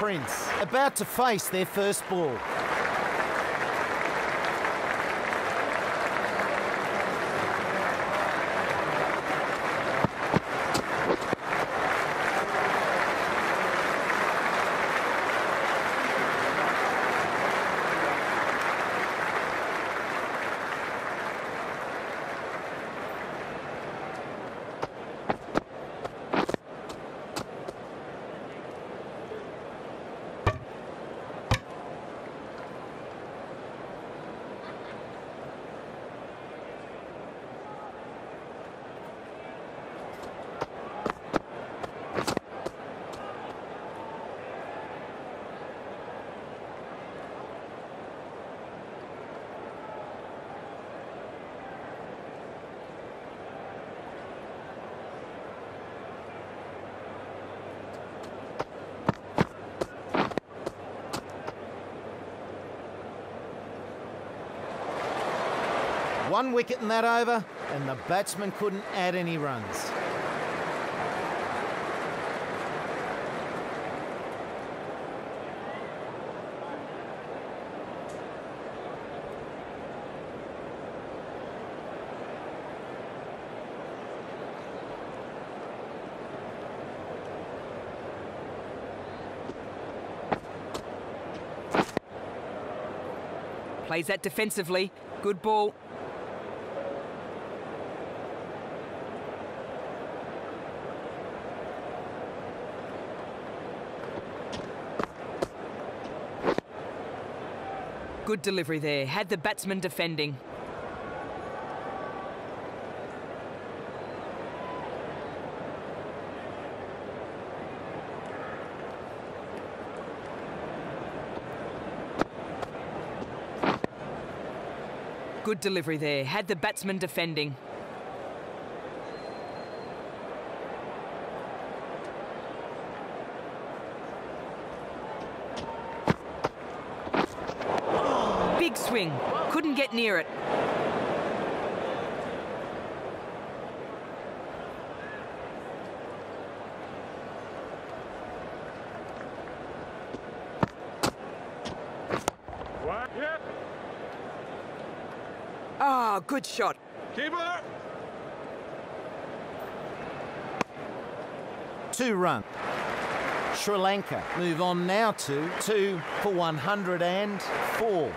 Prince, about to face their first ball. One wicket in that over, and the batsman couldn't add any runs. Plays that defensively. Good ball. Good delivery there. Had the batsman defending. Good delivery there. Had the batsman defending. Big swing. Couldn't get near it. Ah, good shot. Keeper! 2 runs. Sri Lanka move on now to 2 for 104.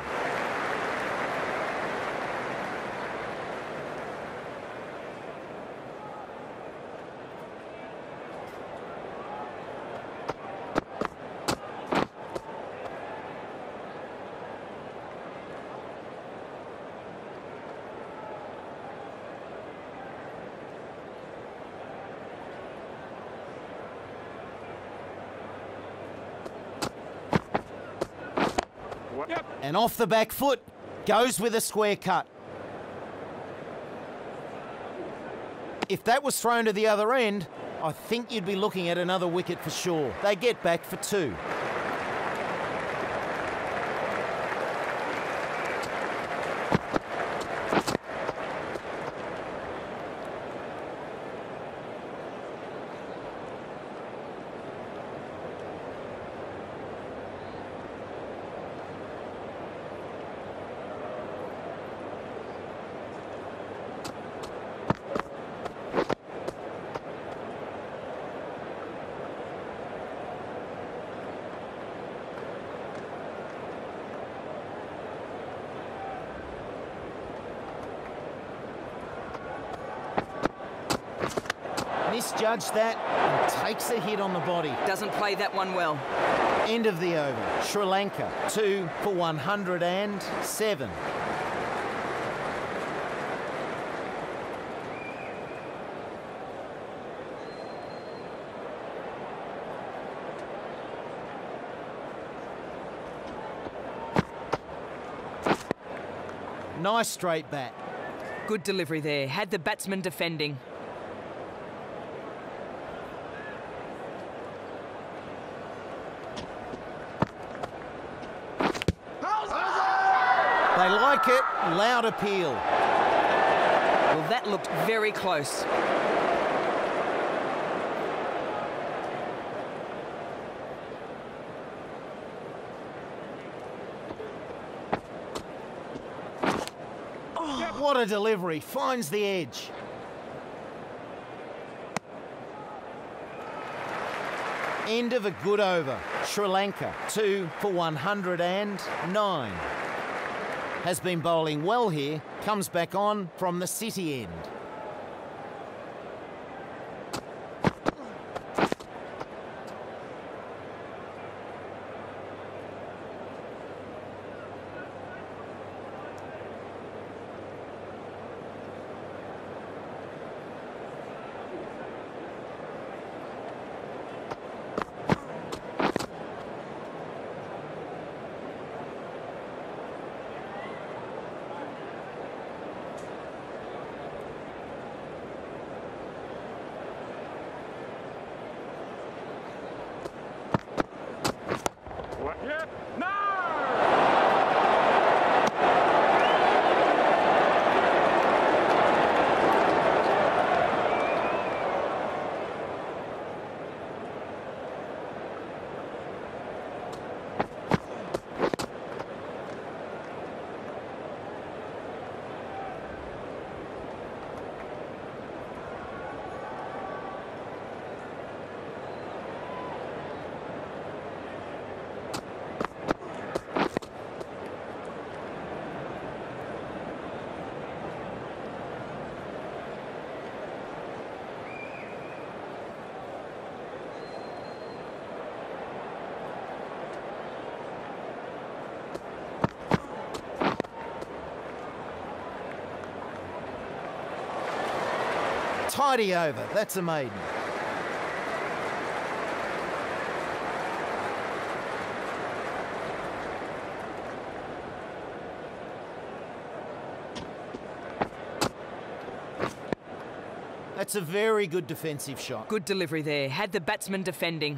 And off the back foot, goes with a square cut. If that was thrown to the other end, I think you'd be looking at another wicket for sure. They get back for 2. Misjudged that and takes a hit on the body. Doesn't play that one well. End of the over. Sri Lanka 2 for 107. Nice straight bat. Good delivery there. Had the batsman defending. They like it. Loud appeal. Well, that looked very close. What a delivery, finds the edge. End of a good over. Sri Lanka, 2 for 109. Has been bowling well here, comes back on from the city end. Tidy over, that's a maiden. That's a very good defensive shot. Good delivery there. Had the batsman defending.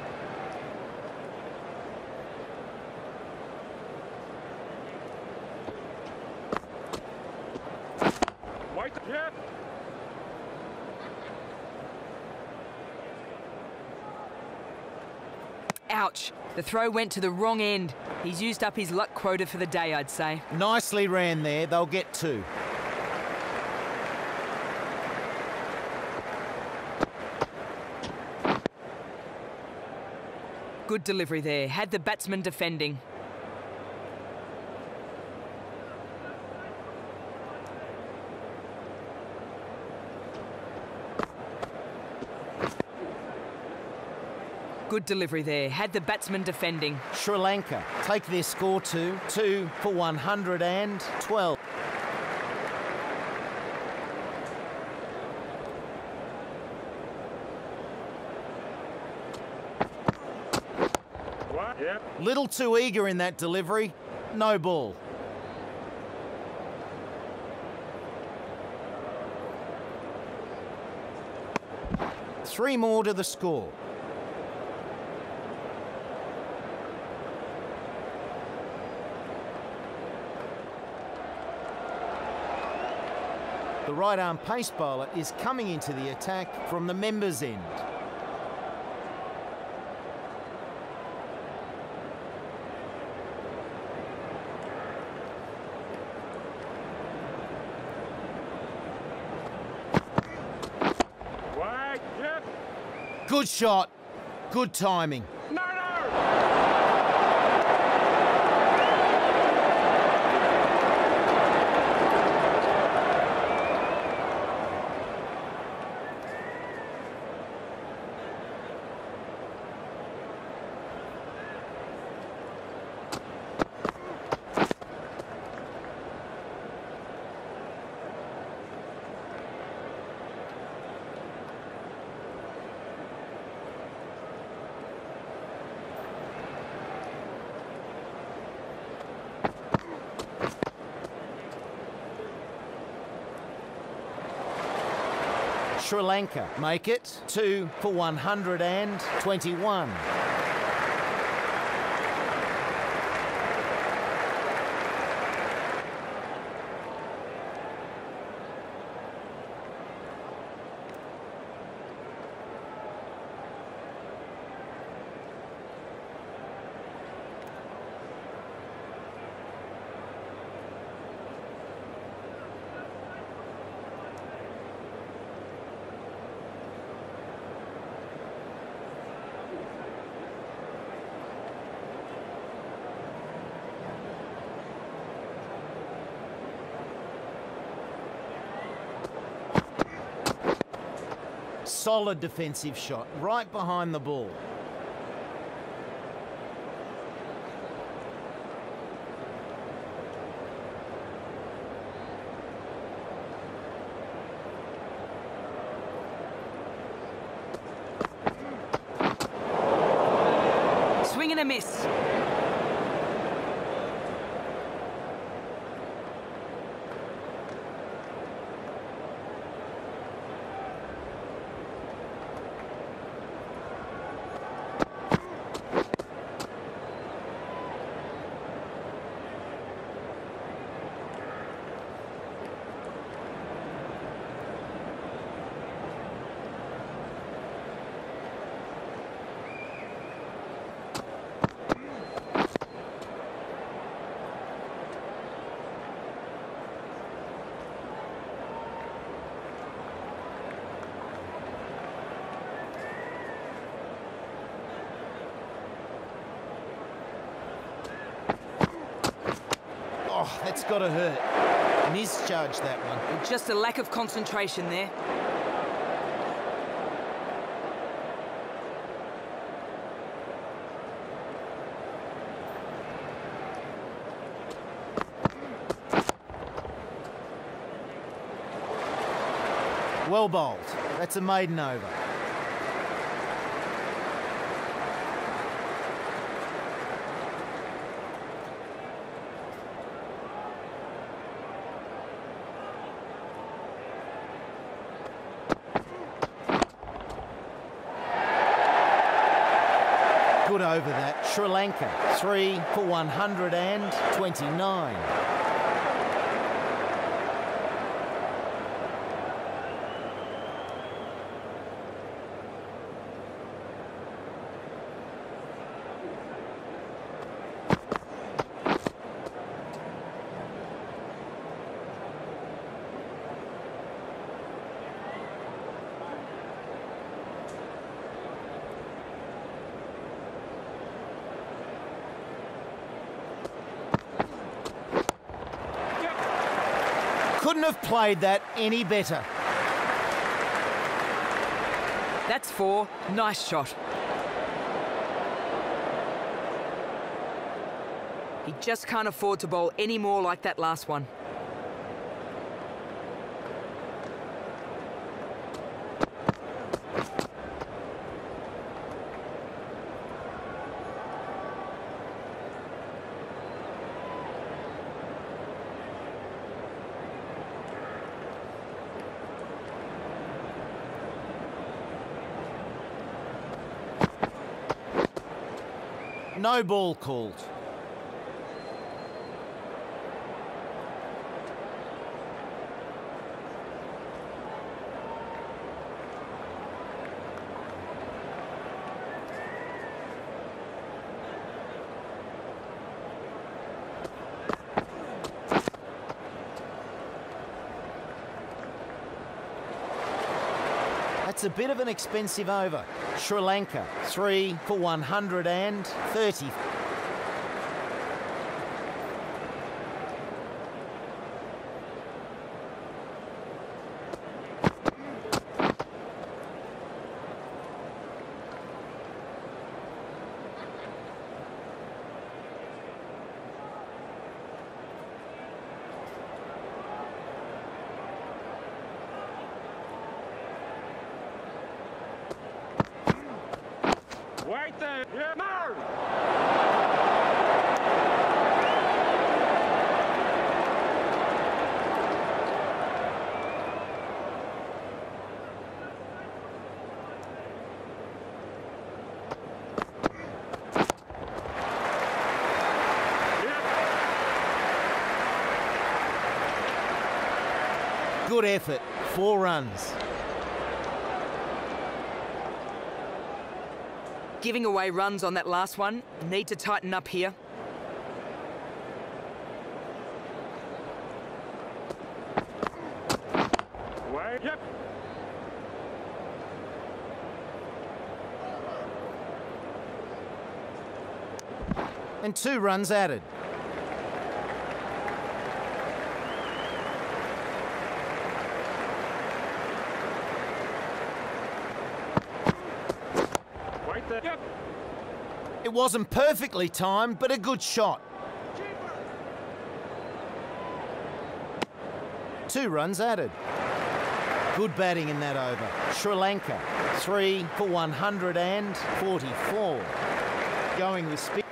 Ouch. The throw went to the wrong end. He's used up his luck quota for the day, I'd say. Nicely ran there. They'll get 2. Good delivery there. Had the batsman defending. Good delivery there. Had the batsman defending. Sri Lanka take their score to 2 for 112. Little too eager in that delivery. No ball. Three more to the score. The right-arm pace bowler is coming into the attack from the members' end. Good shot, good timing. Sri Lanka make it 2 for 121. Solid defensive shot, right behind the ball. Swing and a miss. Oh, that's got to hurt. Misjudged that one. Just a lack of concentration there. Well bowled. That's a maiden over. Good over that. Sri Lanka, 3 for 129. Couldn't have played that any better. That's 4. Nice shot. He just can't afford to bowl any more like that last one. No ball called. That's a bit of an expensive over. Sri Lanka, 3 for 130. Wait there! Yeah, no! Good effort, 4 runs. Giving away runs on that last one. Need to tighten up here. Wait, yep. And 2 runs added. the... Yep. It wasn't perfectly timed, but a good shot. 2 runs added. Good batting in that over. Sri Lanka, 3 for 144. Going with speed.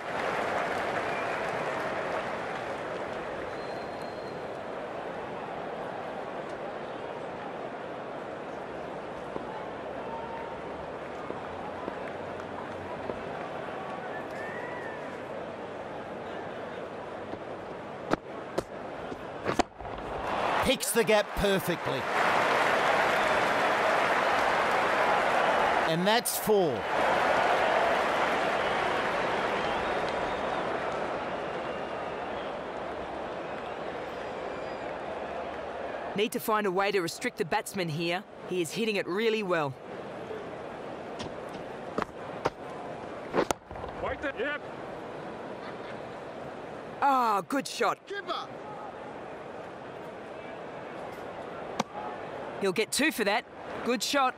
Picks the gap perfectly. And that's 4. Need to find a way to restrict the batsman here. He is hitting it really well. Wait the... Yep. Ah, good shot. He'll get 2 for that. Good shot.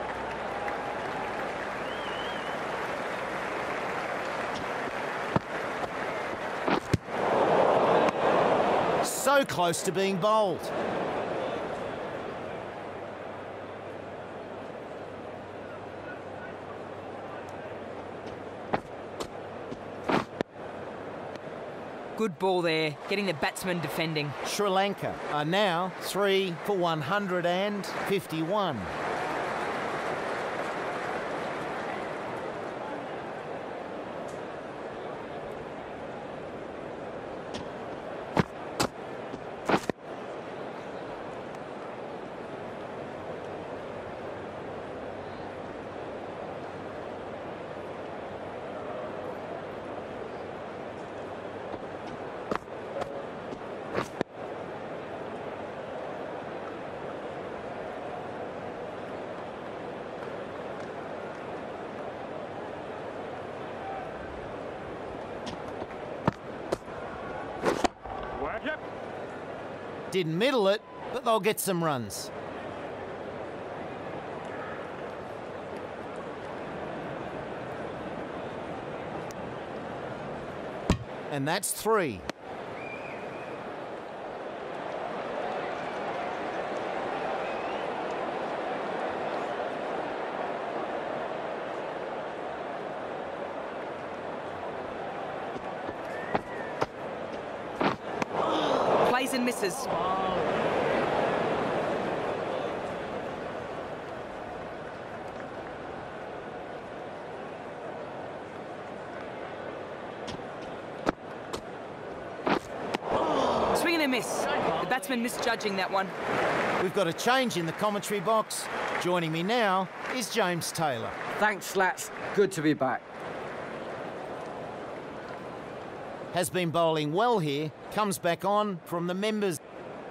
So close to being bowled. Good ball there, getting the batsman defending. Sri Lanka are now 3 for 151. Yep. Didn't middle it, but they'll get some runs. And that's 3. Plays and misses. Swing and a miss. The batsman misjudging that one. We've got a change in the commentary box. Joining me now is James Taylor. Thanks, Slats. Good to be back. Has been bowling well here, comes back on from the members.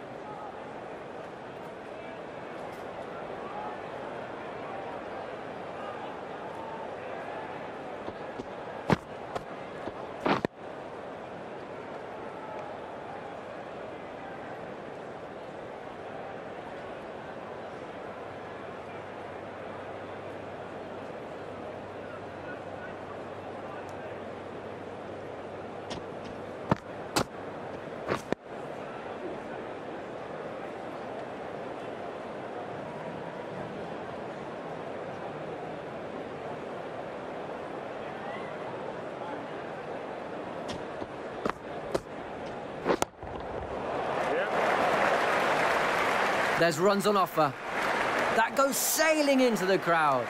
There's runs on offer. That goes sailing into the crowd.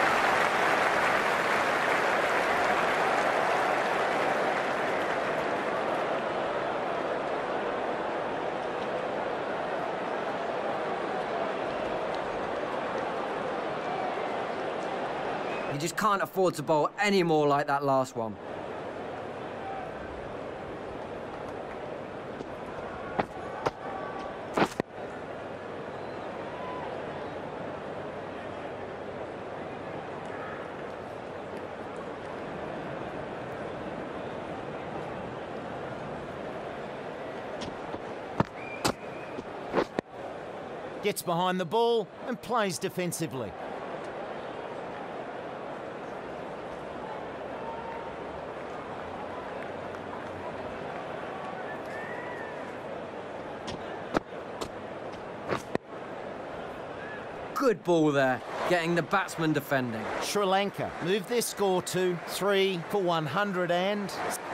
You just can't afford to bowl any more like that last one. Gets behind the ball and plays defensively. Good ball there, getting the batsman defending. Sri Lanka move their score to 3 for 100 and